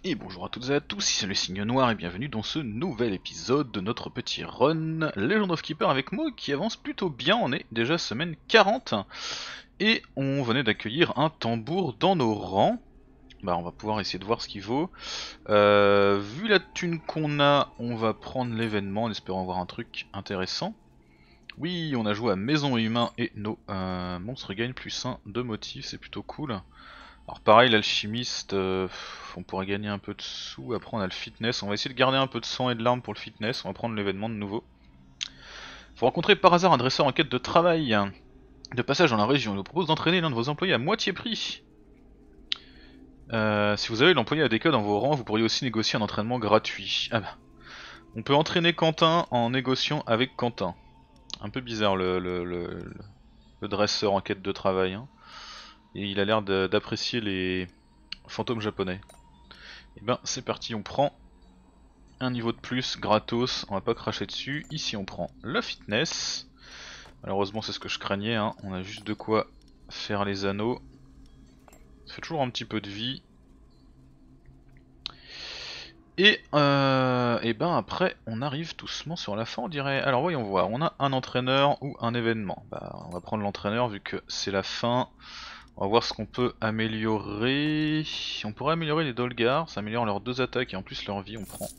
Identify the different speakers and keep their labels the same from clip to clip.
Speaker 1: Et bonjour à toutes et à tous, ici c'est le Signe Noir et bienvenue dans ce nouvel épisode de notre petit run Legend of Keeper avec moi qui avance plutôt bien. On est déjà semaine 40 et on venait d'accueillir un tambour dans nos rangs. Bah on va pouvoir essayer de voir ce qu'il vaut. Vu la thune qu'on a, on va prendre l'événement en espérant voir un truc intéressant. Oui, on a joué à Maison et Humain et nos monstres gagnent +1 de motifs, c'est plutôt cool. Alors pareil, l'alchimiste, on pourrait gagner un peu de sous, après on a le fitness, on va essayer de garder un peu de sang et de larmes pour le fitness, on va prendre l'événement de nouveau. Vous rencontrez par hasard un dresseur en quête de travail, de passage dans la région, il vous propose d'entraîner l'un de vos employés à moitié prix. Si vous avez l'employé à des cas dans vos rangs, vous pourriez aussi négocier un entraînement gratuit. Ah bah. On peut entraîner Quentin en négociant avec Quentin. Un peu bizarre le dresseur en quête de travail. Hein. Et il a l'air d'apprécier les fantômes japonais. Et ben c'est parti, on prend un niveau de plus gratos, on va pas cracher dessus. Ici on prend le fitness. Malheureusement c'est ce que je craignais, hein. On a juste de quoi faire les anneaux. Ça fait toujours un petit peu de vie. Et ben après on arrive doucement sur la fin on dirait. Alors voyons voir, on a un entraîneur ou un événement. Bah on va prendre l'entraîneur vu que c'est la fin. On va voir ce qu'on peut améliorer. On pourrait améliorer les Dolgars, ça améliore leurs deux attaques et en plus leur vie on prend.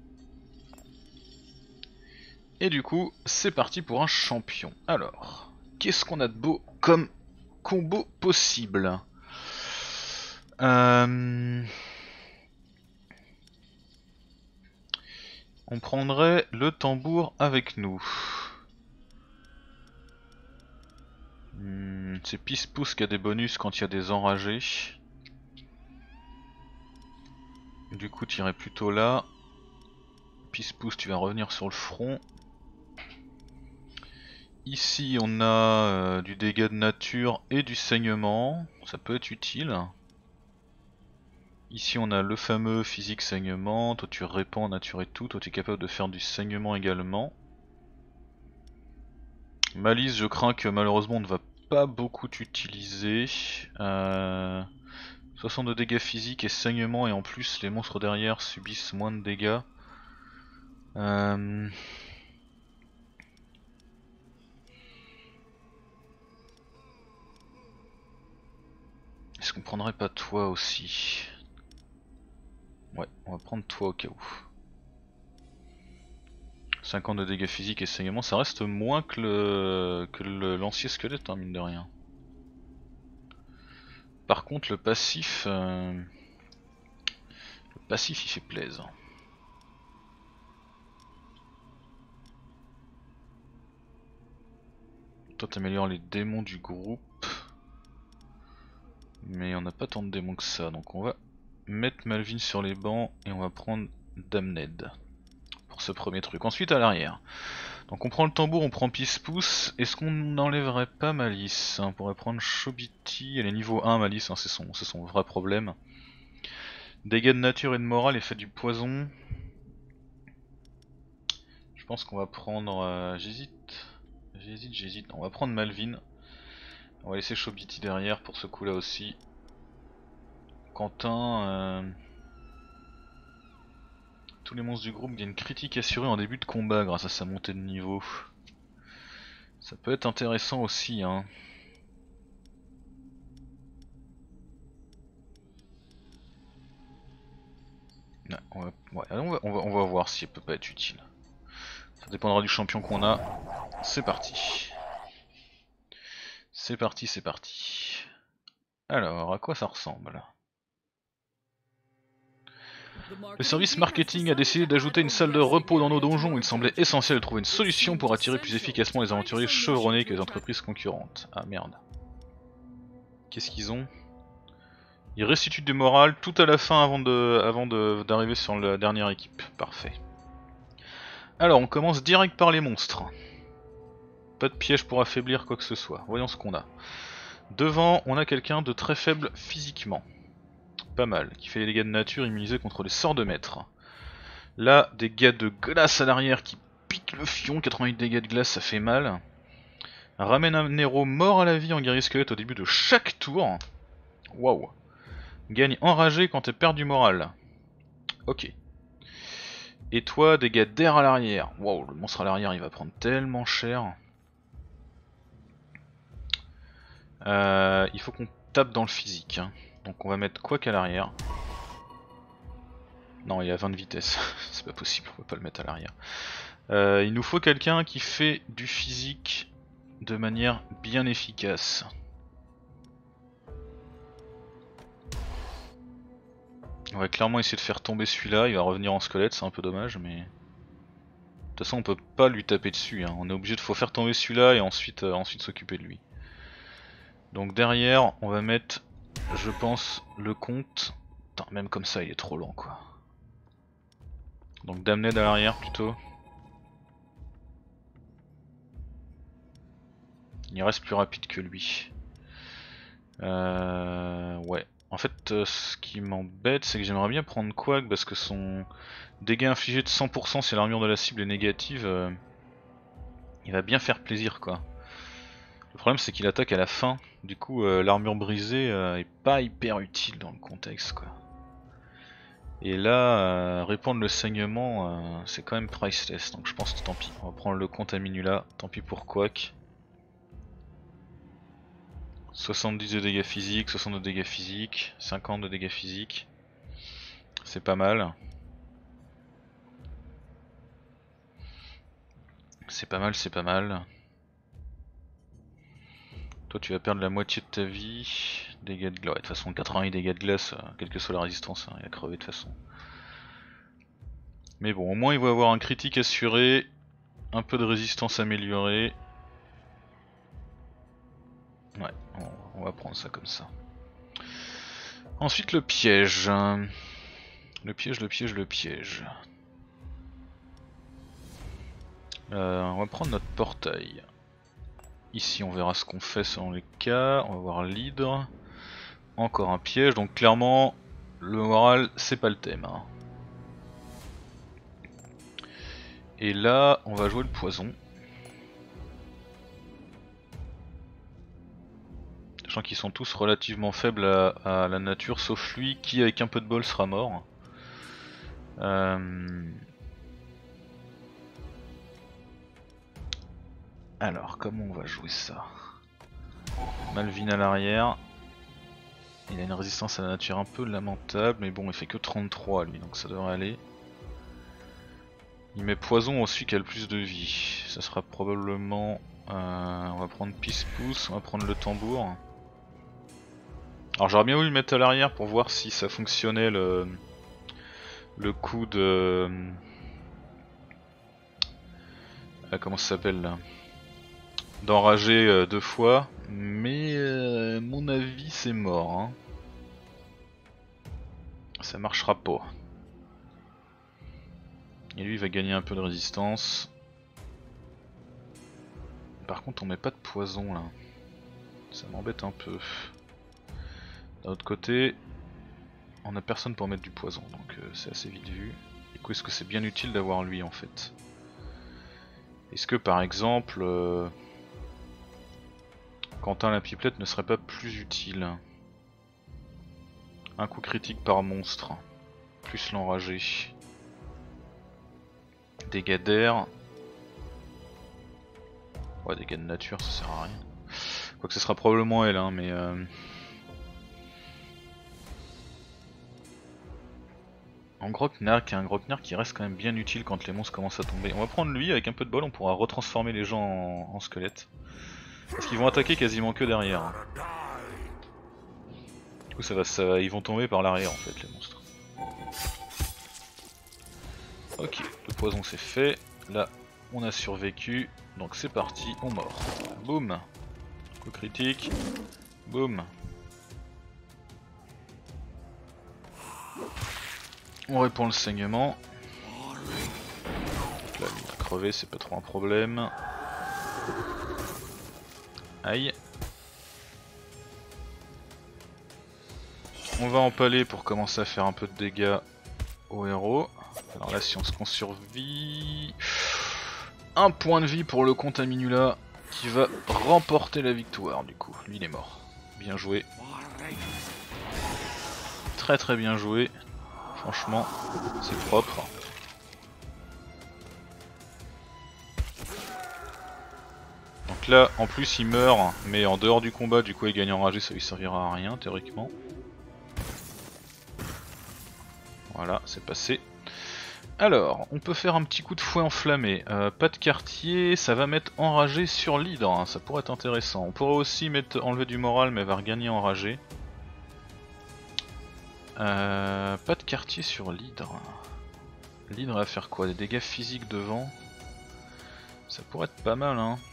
Speaker 1: Et du coup, c'est parti pour un champion. Alors, qu'est-ce qu'on a de beau comme combo possible? On prendrait le tambour avec nous. C'est Pisse-Pousse qui a des bonus quand il y a des enragés. Du coup, tu irais plutôt là. Pisse-Pousse, tu vas revenir sur le front. Ici, on a du dégât de nature et du saignement. Ça peut être utile. Ici on a le fameux physique saignement, toi tu répands nature et tout, toi tu es capable de faire du saignement également. Malice je crains que malheureusement on ne va pas beaucoup t'utiliser. 60 de dégâts physiques et saignement et en plus les monstres derrière subissent moins de dégâts. Est-ce qu'on prendrait pas toi aussi? Ouais, on va prendre toi au cas où. 50 de dégâts physiques et saignement, ça reste moins que le lancier squelette, hein, mine de rien. Par contre, le passif il fait plaisir. Toi t'améliores les démons du groupe. Mais on n'a pas tant de démons que ça, donc on va mettre Malvin sur les bancs et on va prendre Damned pour ce premier truc. Ensuite à l'arrière. Donc on prend le tambour, on prend Pisse-Pousse. Est-ce qu'on n'enlèverait pas Malice? On pourrait prendre Chobiti, elle est niveau 1 Malice, hein, c'est son vrai problème. Dégâts de nature et de morale, effet du poison. Je pense qu'on va prendre... J'hésite. On va prendre Malvin. On va laisser Chobiti derrière pour ce coup là aussi. Quentin... Tous les monstres du groupe gagnent critique assurée en début de combat grâce à sa montée de niveau. Ça peut être intéressant aussi, hein. Ouais, on va voir si elle peut pas être utile. Ça dépendra du champion qu'on a. C'est parti. C'est parti, c'est parti. Alors, à quoi ça ressemble? Le service marketing a décidé d'ajouter une salle de repos dans nos donjons. Il semblait essentiel de trouver une solution pour attirer plus efficacement les aventuriers chevronnés que les entreprises concurrentes. Ah merde. Qu'est-ce qu'ils ont? Ils restituent du moral tout à la fin avant d'arriver sur la dernière équipe. Parfait. Alors on commence direct par les monstres. Pas de piège pour affaiblir quoi que ce soit. Voyons ce qu'on a. Devant, on a quelqu'un de très faible physiquement. Pas mal. Qui fait les dégâts de nature immunisés contre les sorts de maître. Là, des dégâts de glace à l'arrière qui piquent le fion. 88 dégâts de glace, ça fait mal. Ramène un héros mort à la vie en guerrier squelette au début de chaque tour. Waouh. Gagne enragé quand elle perd du moral. Ok. Et toi, dégâts d'air à l'arrière. Waouh, le monstre à l'arrière il va prendre tellement cher. Il faut qu'on tape dans le physique. Hein. Donc on va mettre quoi qu'à l'arrière. Non, il a 20 de vitesse. C'est pas possible, on peut pas le mettre à l'arrière. Il nous faut quelqu'un qui fait du physique de manière bien efficace. On va clairement essayer de faire tomber celui-là, il va revenir en squelette, c'est un peu dommage, mais... De toute façon on peut pas lui taper dessus, hein. On est obligé de faire tomber celui-là et ensuite s'occuper de lui. Donc derrière on va mettre, je pense, le comte. Putain, même comme ça il est trop lent quoi. Donc Damned à l'arrière plutôt. Il reste plus rapide que lui. Ouais. En fait, ce qui m'embête, c'est que j'aimerais bien prendre Quag parce que son dégâts infligé de 100% si l'armure de la cible est négative, il va bien faire plaisir quoi. Le problème c'est qu'il attaque à la fin, du coup l'armure brisée est pas hyper utile dans le contexte quoi. Et là, répandre le saignement, c'est quand même priceless, donc je pense que tant pis. On va prendre le compte à Minula, tant pis pour Quack. 70 de dégâts physiques, 60 de dégâts physiques, 50 de dégâts physiques. C'est pas mal. C'est pas mal, c'est pas mal. Toi tu vas perdre la moitié de ta vie. Dégâts de glace. Ouais, de toute façon 88 dégâts de glace, quelle que soit la résistance, hein, il a crevé de toute façon. Mais bon, au moins il va avoir un critique assuré, un peu de résistance améliorée. Ouais, on va prendre ça comme ça. Ensuite le piège. Le piège, le piège, le piège. On va prendre notre portail. Ici on verra ce qu'on fait selon les cas. On va voir l'hydre. Encore un piège, donc clairement le moral c'est pas le thème. Hein. Et là on va jouer le poison. Sachant qu'ils sont tous relativement faibles à la nature, sauf lui qui avec un peu de bol sera mort. Alors comment on va jouer ça? Malvin à l'arrière. Il a une résistance à la nature un peu lamentable, mais bon il fait que 33 lui, donc ça devrait aller. Il met poison au celui qui a le plus de vie. Ça sera probablement... on va prendre Pisse-Pouce, on va prendre le tambour. Alors j'aurais bien voulu le mettre à l'arrière pour voir si ça fonctionnait le coup de... comment ça s'appelle là? D'enrager 2 fois, mais mon avis c'est mort. Hein. Ça marchera pas. Et lui il va gagner un peu de résistance. Par contre on met pas de poison là. Ça m'embête un peu. D'un autre côté, on a personne pour mettre du poison, donc c'est assez vite vu. Du coup est-ce que c'est bien utile d'avoir lui en fait? Est-ce que par exemple... Quentin la pipelette ne serait pas plus utile? Un coup critique par monstre, plus l'enragé. Dégâts d'air. Ouais, dégâts de nature, ça sert à rien. Quoique ce sera probablement elle, hein, mais... En Grocknark, un Grocknark qui reste quand même bien utile quand les monstres commencent à tomber. On va prendre lui, avec un peu de bol, on pourra retransformer les gens en squelettes. Parce qu'ils vont attaquer quasiment que derrière. Du coup ils vont tomber par l'arrière en fait les monstres. Ok, le poison c'est fait. Là on a survécu. Donc c'est parti, on mord. Boum. Coup critique. Boum. On répand le saignement. Donc là il va crever, c'est pas trop un problème. Aïe. On va empaler pour commencer à faire un peu de dégâts au héros. Alors là si on se survit... Un point de vie pour le comte à Minula qui va remporter la victoire du coup. Lui il est mort. Bien joué. Très très bien joué. Franchement, c'est propre. Donc là, en plus, il meurt, mais en dehors du combat, du coup, il gagne enragé, ça lui servira à rien, théoriquement. Voilà, c'est passé. Alors, on peut faire un petit coup de fouet enflammé. Pas de quartier, ça va mettre enragé sur l'hydre, hein, ça pourrait être intéressant. On pourrait aussi mettre enlever du moral, mais elle va regagner enragé. Pas de quartier sur l'hydre. L'hydre va faire quoi? Des dégâts physiques devant? Ça pourrait être pas mal, hein.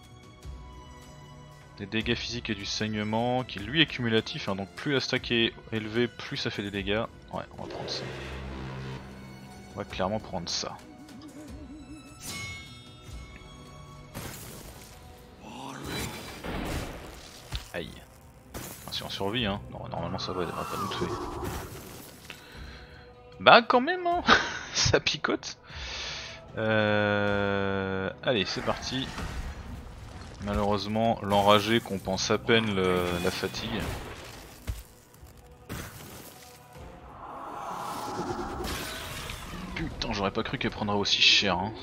Speaker 1: Des dégâts physiques et du saignement, qui lui est cumulatif, hein, donc plus la stack est élevée, plus ça fait des dégâts. Ouais, on va prendre ça. On va clairement prendre ça. Aïe. Enfin, si on survit, hein. Non, normalement ça va pas nous tuer. Bah quand même, hein. Ça picote. Allez, c'est parti. Malheureusement, l'enragé compense à peine la fatigue. Putain, j'aurais pas cru qu'elle prendrait aussi cher, hein.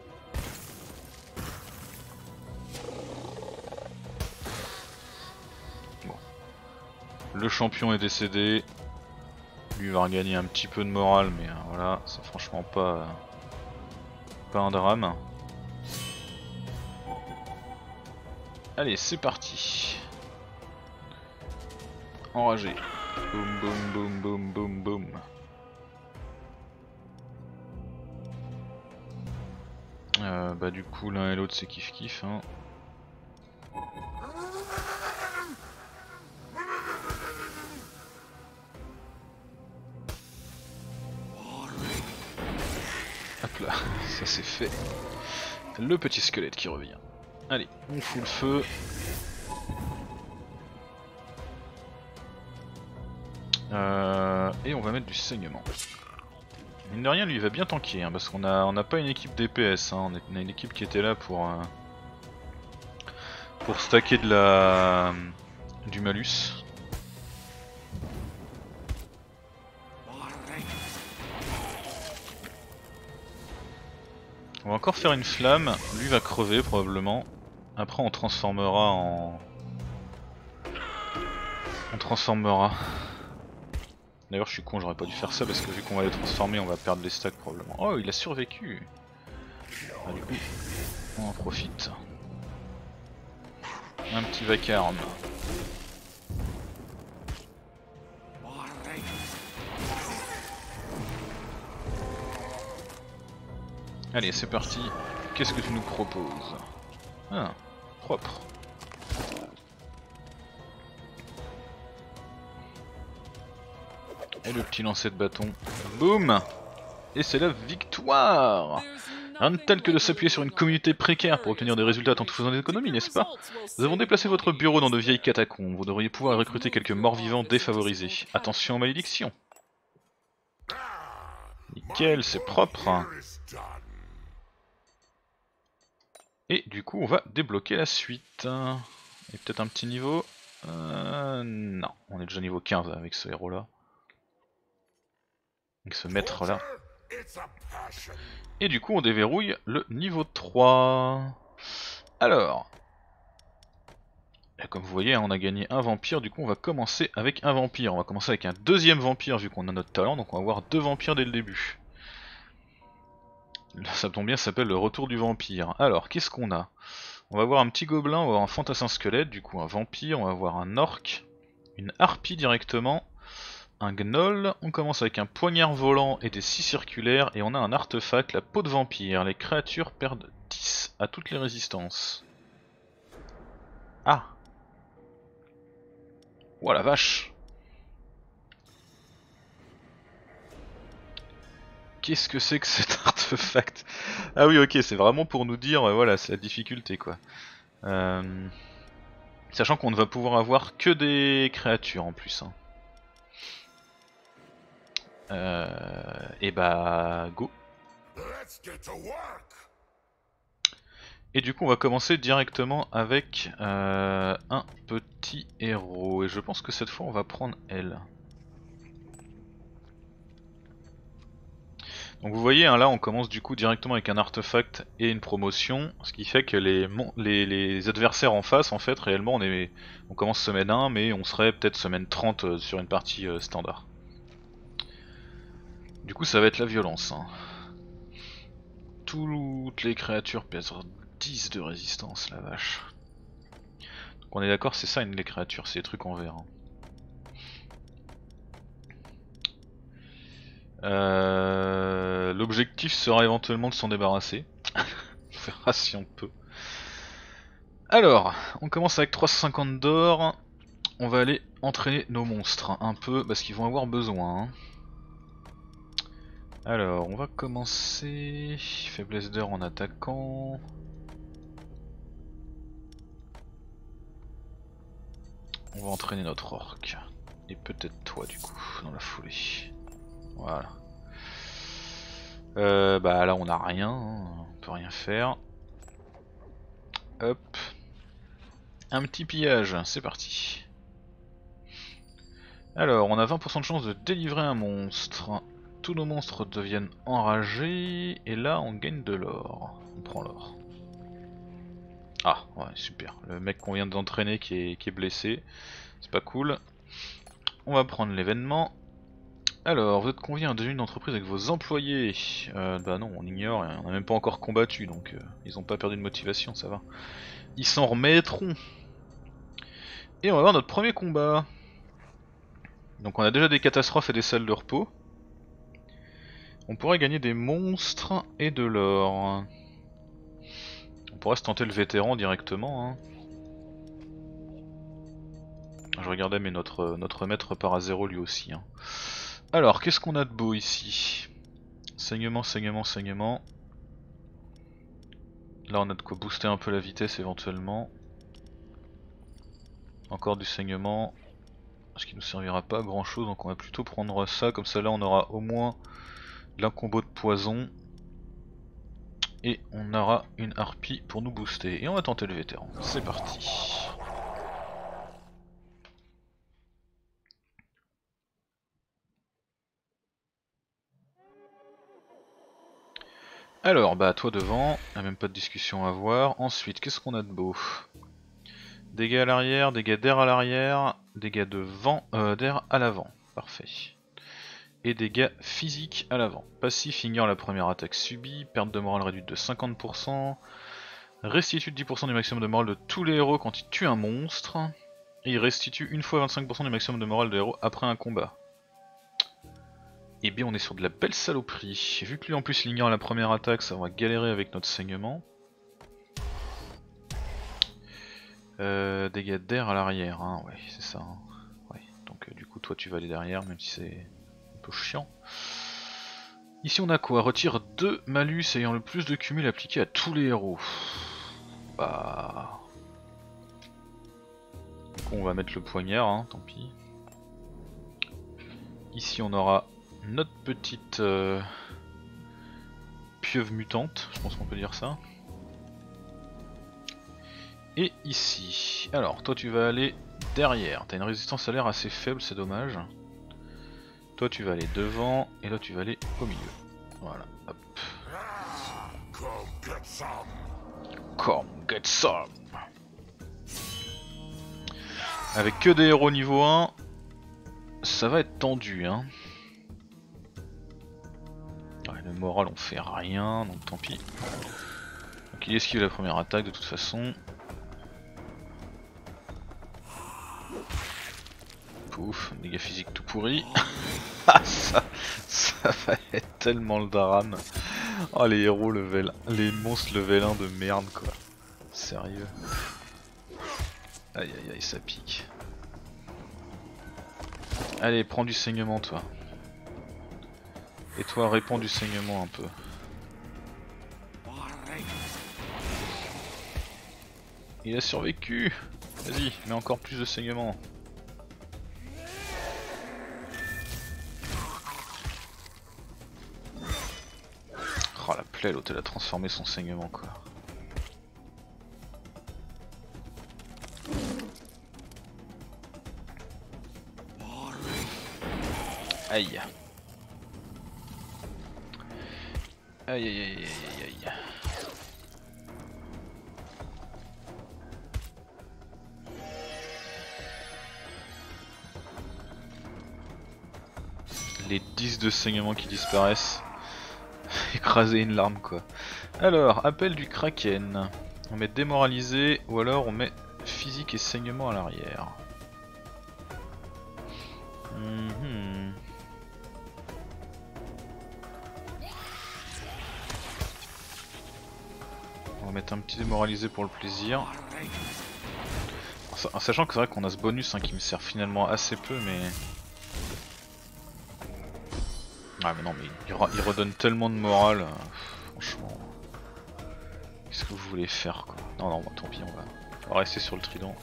Speaker 1: Bon. Le champion est décédé. Lui va regagner un petit peu de morale, mais voilà, c'est franchement pas un drame. Allez, c'est parti. Enragé. Boum boum boum boum boum boum. Bah du coup l'un et l'autre c'est kiff kiff, hein. Hop là, ça c'est fait. Le petit squelette qui revient. Allez, on fout le feu. Et on va mettre du saignement. Mine de rien, lui il va bien tanker, hein, parce qu'on a pas une équipe DPS, hein, on a une équipe qui était là pour stacker du malus. On va encore faire une flamme, lui va crever probablement. Après on transformera en... On transformera. D'ailleurs je suis con, j'aurais pas dû faire ça parce que vu qu'on va les transformer on va perdre les stacks probablement. Oh il a survécu. Ah, du coup on en profite. Un petit vacarme. Allez c'est parti. Qu'est-ce que tu nous proposes? Ah, propre. Et le petit lancer de bâton. Boum! Et c'est la victoire! Rien de tel que de s'appuyer sur une communauté précaire pour obtenir des résultats en tout faisant des économies, n'est-ce pas? Nous avons déplacé votre bureau dans de vieilles catacombes. Vous devriez pouvoir recruter quelques morts-vivants défavorisés. Attention aux malédictions. Nickel, c'est propre. Et du coup, on va débloquer la suite. Et peut-être un petit niveau. Non, on est déjà niveau 15 avec ce héros-là. Avec ce maître-là. Et du coup, on déverrouille le niveau 3. Alors, comme vous voyez, on a gagné un vampire, du coup on va commencer avec un vampire. On va commencer avec un deuxième vampire vu qu'on a notre talent, donc on va avoir deux vampires dès le début. Ça tombe bien, ça s'appelle le retour du vampire. Alors, qu'est-ce qu'on a? On va avoir un petit gobelin, on va avoir un fantassin squelette, du coup un vampire, on va avoir un orc, une harpie directement, un gnoll, on commence avec un poignard volant et des scies circulaires, et on a un artefact, la peau de vampire. Les créatures perdent 10 à toutes les résistances. Ah! Oh la vache! Qu'est-ce que c'est que cet artefact? Ah oui ok, c'est vraiment pour nous dire, voilà, c'est la difficulté quoi. Sachant qu'on ne va pouvoir avoir que des créatures en plus. Hein. Et bah go. Et du coup on va commencer directement avec un petit héros. Et je pense que cette fois on va prendre elle. Donc vous voyez, hein, là on commence du coup directement avec un artefact et une promotion, ce qui fait que les adversaires en face, en fait, réellement on commence semaine 1, mais on serait peut-être semaine 30 sur une partie standard. Du coup ça va être la violence. Hein. Toutes les créatures pèsent 10 de résistance, la vache. Donc on est d'accord, c'est ça les créatures, c'est les trucs en vert. Hein. L'objectif sera éventuellement de s'en débarrasser. On verra si on peut. Alors, on commence avec 350 d'or. On va aller entraîner nos monstres un peu parce qu'ils vont avoir besoin. Hein. Alors, on va commencer. Faiblesse d'heure en attaquant. On va entraîner notre orc. Et peut-être toi du coup, dans la foulée. Voilà. Bah là on a rien, hein. On peut rien faire. Hop. Un petit pillage, c'est parti. Alors, on a 20% de chance de délivrer un monstre. Tous nos monstres deviennent enragés, et là on gagne de l'or. On prend l'or. Ah, ouais, super. Le mec qu'on vient d'entraîner qui est blessé. C'est pas cool. On va prendre l'événement. Alors, vous êtes convié à un déjeuner d'entreprise avec vos employés. Bah non, on ignore, on n'a même pas encore combattu, donc ils ont pas perdu de motivation, ça va. Ils s'en remettront. Et on va voir notre premier combat. Donc on a déjà des catastrophes et des salles de repos. On pourrait gagner des monstres et de l'or. On pourrait se tenter le vétéran directement. Hein. Je regardais mais notre maître part à 0 lui aussi. Hein. Alors qu'est-ce qu'on a de beau ici? Saignement, saignement, saignement. Là on a de quoi booster un peu la vitesse éventuellement. Encore du saignement. Ce qui nous servira pas à grand chose, donc on va plutôt prendre ça, comme ça là on aura au moins un combo de poison. Et on aura une harpie pour nous booster. Et on va tenter le vétéran. C'est parti. Alors, bah toi devant, il n'y a même pas de discussion à avoir. Ensuite, qu'est-ce qu'on a de beau? Dégâts à l'arrière, dégâts d'air à l'arrière, dégâts de vent, d'air à l'avant. Parfait. Et dégâts physiques à l'avant. Passif ignore la première attaque subie, perte de morale réduite de 50%, restitue 10% du maximum de morale de tous les héros quand ils tuent un monstre, et il restitue une fois 25% du maximum de morale de héros après un combat. Et bien on est sur de la belle saloperie. Vu que lui en plus l'ignore la première attaque, ça va galérer avec notre saignement. Dégâts d'air à l'arrière, hein, ouais c'est ça. Hein. Ouais. Donc du coup toi tu vas aller derrière même si c'est un peu chiant. Ici on a quoi? Retire 2 malus ayant le plus de cumul appliqué à tous les héros. Bah... Du coup on va mettre le poignard, hein, tant pis. Ici on aura notre petite pieuvre mutante, je pense qu'on peut dire ça. Et ici, alors toi tu vas aller derrière, t'as une résistance à l'air assez faible, c'est dommage. Toi tu vas aller devant, et là tu vas aller au milieu. Voilà, hop. Come get some. Avec que des héros niveau 1, ça va être tendu, hein. Ouais, le moral on fait rien, donc tant pis. Donc il esquive la première attaque de toute façon. Pouf, dégâts physiques tout pourri. Ah ça va être tellement le drame. Oh les héros level, les monstres level 1 de merde quoi. Sérieux. Aïe aïe aïe ça pique. Allez prends du saignement toi. Et toi répands du saignement un peu. Il a survécu. Vas-y, mets encore plus de saignement. Oh la plaie, l'autre elle a transformé son saignement quoi. Aïe. Aïe aïe aïe aïe aïe. Les 10 de saignement qui disparaissent. Écraser une larme quoi. Alors, appel du Kraken. On met démoralisé ou alors on met physique et saignement à l'arrière. On va mettre un petit démoralisé pour le plaisir. En sachant que c'est vrai qu'on a ce bonus hein, qui me sert finalement assez peu mais... Ah mais non mais il redonne tellement de morale, franchement. Qu'est-ce que vous voulez faire quoi? Non non, bah, tant pis, on va rester sur le trident.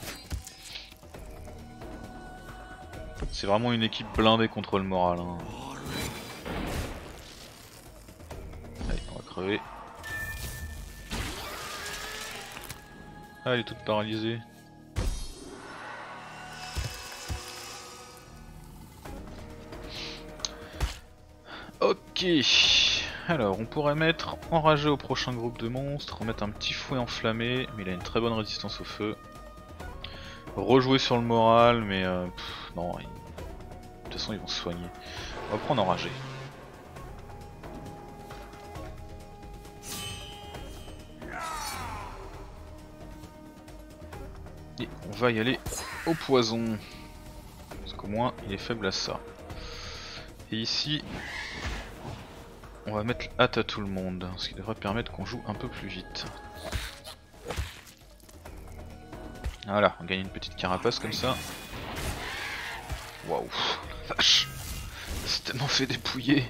Speaker 1: C'est vraiment une équipe blindée contre le moral. Hein. Allez, on va crever. Ah, elle est toute paralysée. Ok. Alors, on pourrait mettre enragé au prochain groupe de monstres, remettre un petit fouet enflammé, mais il a une très bonne résistance au feu. Rejouer sur le moral, mais non, de toute façon ils vont se soigner. On va prendre enragé. Et on va y aller au poison. Parce qu'au moins il est faible à ça. Et ici, on va mettre hâte à tout le monde, ce qui devrait permettre qu'on joue un peu plus vite. Voilà, on gagne une petite carapace comme ça. Waouh, vache, c'est tellement fait dépouiller.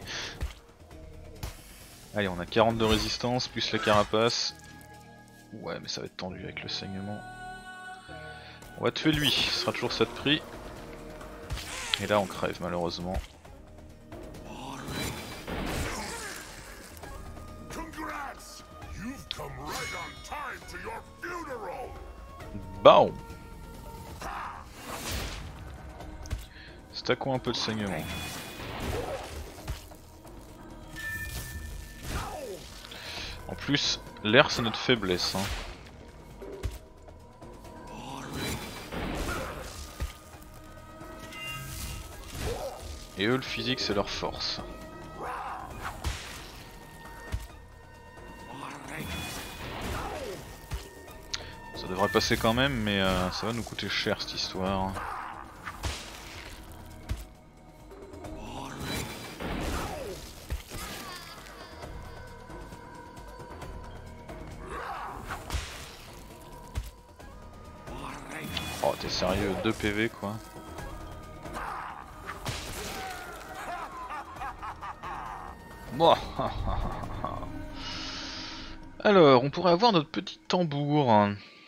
Speaker 1: Allez, on a 40 de résistance plus la carapace. Ouais, mais ça va être tendu avec le saignement. On va tuer lui, ce sera toujours ça de prix. Et là on crève malheureusement. Baum. Stackons un peu de saignement. En plus, l'air c'est notre faiblesse. Hein. Et eux le physique c'est leur force. Ça devrait passer quand même mais ça va nous coûter cher cette histoire. Oh t'es sérieux, 2 PV quoi. Bon. Alors, on pourrait avoir notre petit tambour.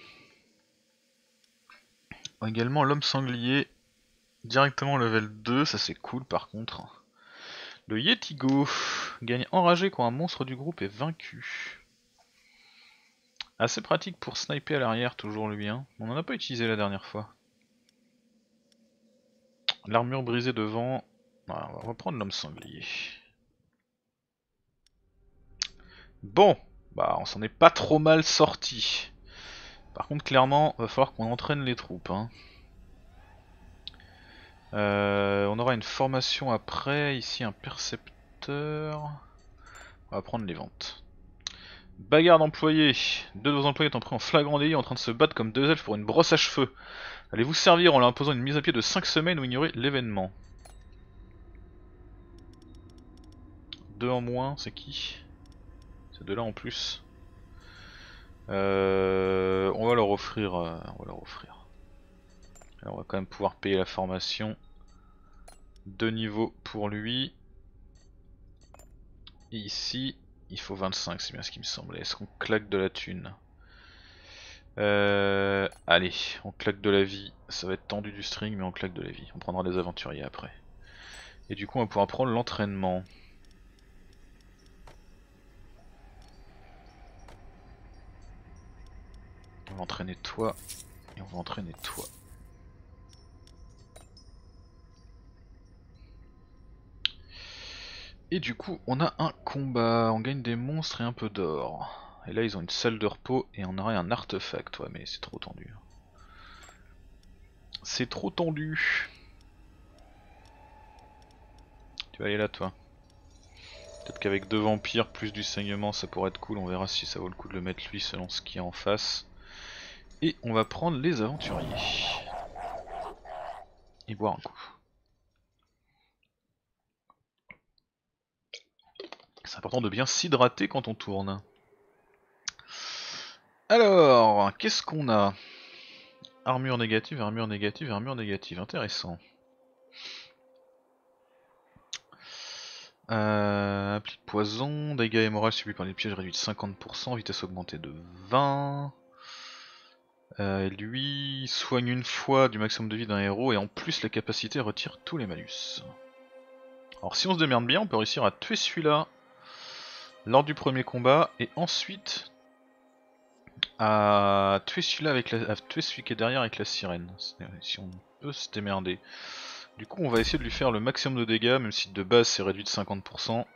Speaker 1: Également l'homme sanglier, directement level 2, ça c'est cool par contre. Le Yetigo, gagne enragé quand un monstre du groupe est vaincu. Assez pratique pour sniper à l'arrière, toujours lui. Hein. On en a pas utilisé la dernière fois. L'armure brisée devant. Voilà, on va reprendre l'homme sanglier. Bon, bah on s'en est pas trop mal sorti. Par contre, clairement, va falloir qu'on entraîne les troupes. Hein. On aura une formation après, ici un percepteur. On va prendre les ventes. Bagarre d'employés. 2 de vos employés étant pris en flagrant délit en train de se battre comme 2 elfes pour une brosse à cheveux. Allez vous servir en leur imposant une mise à pied de 5 semaines ou ignorer l'événement. 2 en moins, c'est qui? C'est 2 là en plus. On va leur offrir. Alors, on va quand même pouvoir payer la formation. 2 niveaux pour lui. Et ici, il faut 25, c'est bien ce qui me semblait. Est-ce qu'on claque de la thune? Allez, on claque de la vie. Ça va être tendu du string, mais on claque de la vie. On prendra des aventuriers après. Et du coup, on va pouvoir prendre l'entraînement. On va entraîner toi. Et on va entraîner toi. Et du coup on a un combat, on gagne des monstres et un peu d'or. Et là ils ont une salle de repos et on aurait un artefact, ouais mais c'est trop tendu. C'est trop tendu. Tu vas aller là toi. Peut-être qu'avec 2 vampires plus du saignement ça pourrait être cool, on verra si ça vaut le coup de le mettre lui selon ce qu'il y a en face. Et on va prendre les aventuriers. Et boire un coup. C'est important de bien s'hydrater quand on tourne. Alors, qu'est-ce qu'on a? Armure négative, armure négative, armure négative, intéressant. Appli de poison, dégâts et morale subis par les pièges réduit de 50%, vitesse augmentée de 20. Lui soigne une fois du maximum de vie d'un héros et en plus la capacité retire tous les malus. Alors si on se démerde bien, on peut réussir à tuer celui-là lors du premier combat et ensuite à tuer celui-là avec à tuer celui qui est derrière avec la sirène. Si on peut se démerder. Du coup on va essayer de lui faire le maximum de dégâts, même si de base c'est réduit de 50%.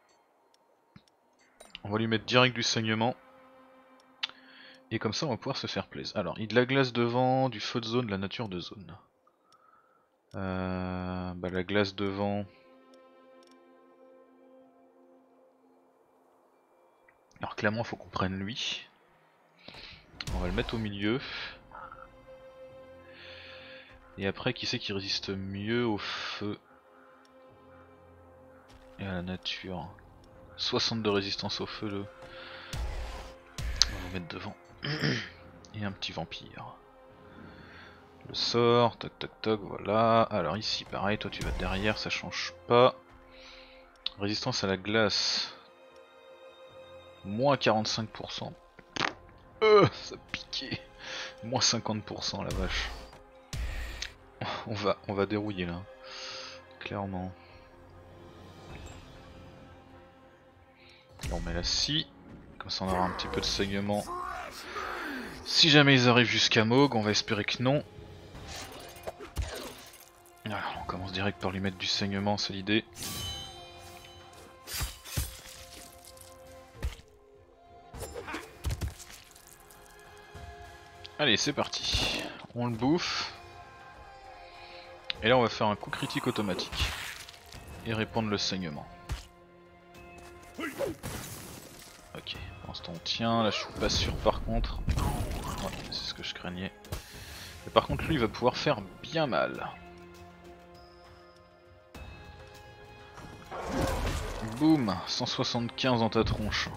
Speaker 1: On va lui mettre direct du saignement. Et comme ça on va pouvoir se faire plaisir. Alors, il y a de la glace devant, du feu de zone, de la nature de zone. Bah la glace devant. Alors clairement faut qu'on prenne lui. On va le mettre au milieu. Et après qui c'est qui résiste mieux au feu et à la nature? 62 résistance au feu le. On va le mettre devant. Et un petit vampire. Le sort, toc toc toc, voilà. Alors ici pareil, toi tu vas derrière, ça change pas. Résistance à la glace. Moins 45%. Ça piquait. Moins 50% la vache. On va dérouiller là. Clairement. Là on met la scie. Comme ça on aura un petit peu de saignement. Si jamais ils arrivent jusqu'à Mohg, on va espérer que non. Alors, on commence direct par lui mettre du saignement, c'est l'idée. Allez, c'est parti. On le bouffe. Et là on va faire un coup critique automatique. Et répandre le saignement. Ok, pour l'instant on tient, là je suis pas sûr par contre. Ouais, c'est ce que je craignais. Mais par contre lui il va pouvoir faire bien mal. Boum, 175 dans ta tronche.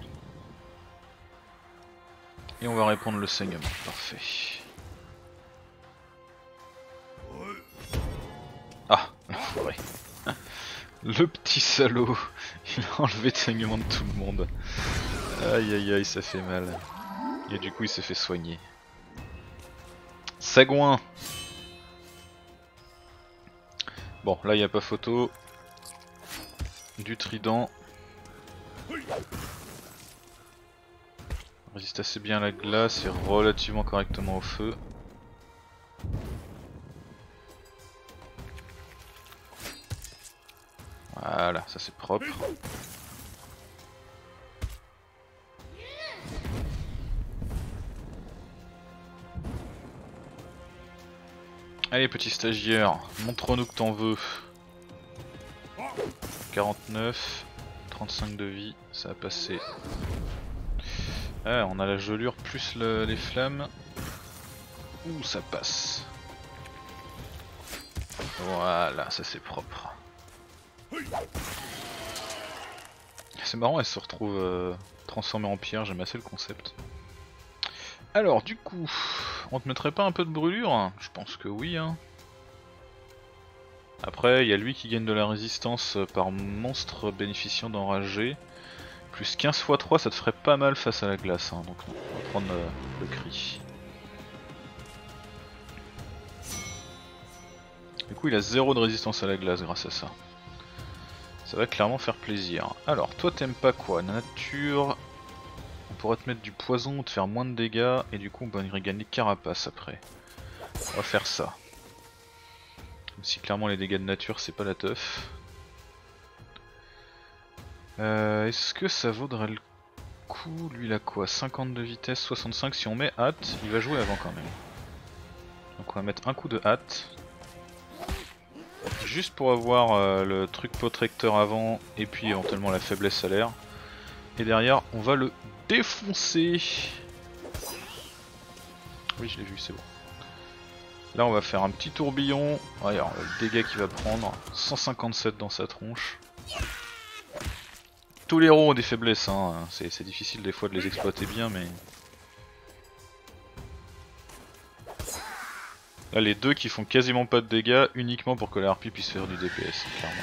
Speaker 1: Et on va répandre le saignement, parfait. Ah, l'enfoiré. Le petit salaud, il a enlevé le saignement de tout le monde. Aïe aïe aïe, ça fait mal. Et du coup il s'est fait soigner. Sagouin. Bon, là il n'y a pas photo. Du trident. Résiste assez bien à la glace et relativement correctement au feu. Voilà, ça c'est propre. Allez petit stagiaire, montre-nous que t'en veux. 49, 35 de vie, ça a passé. Ah, on a la gelure plus les flammes. Ouh, ça passe. Voilà, ça c'est propre. C'est marrant, elle se retrouve transformée en pierre, j'aime assez le concept. Alors du coup, on te mettrait pas un peu de brûlure? Je pense que oui hein. Après, il y a lui qui gagne de la résistance par monstre bénéficiant d'enragé. Plus 15 x 3, ça te ferait pas mal face à la glace, hein. Donc on va prendre le cri. Du coup il a 0 de résistance à la glace grâce à ça. Ça va clairement faire plaisir. Alors toi t'aimes pas quoi? Nature... On pourrait te mettre du poison, te faire moins de dégâts, et du coup on va gagner carapace après. On va faire ça. Même si clairement les dégâts de nature c'est pas la teuf. Est-ce que ça vaudrait le coup? Lui il a quoi? 50 de vitesse, 65. Si on met hâte, il va jouer avant quand même. Donc on va mettre un coup de hâte. Juste pour avoir le truc protracteur avant et puis éventuellement la faiblesse à l'air. Et derrière on va le défoncer. Oui je l'ai vu, c'est bon. Là on va faire un petit tourbillon. Regarde le dégât qu'il va prendre. 157 dans sa tronche. Tous les héros ont des faiblesses, hein. C'est difficile des fois de les exploiter bien, mais... Là les deux qui font quasiment pas de dégâts uniquement pour que la harpie puisse faire du DPS, clairement.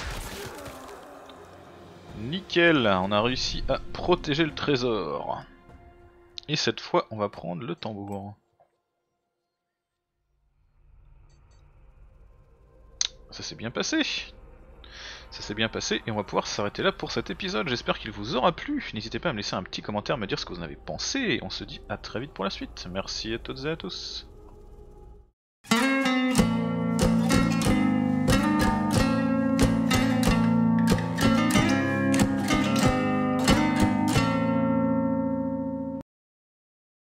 Speaker 1: Nickel, on a réussi à protéger le trésor. Et cette fois on va prendre le tambour. Ça s'est bien passé. Ça s'est bien passé et on va pouvoir s'arrêter là pour cet épisode. J'espère qu'il vous aura plu. N'hésitez pas à me laisser un petit commentaire, me dire ce que vous en avez pensé. Et on se dit à très vite pour la suite. Merci à toutes et à tous.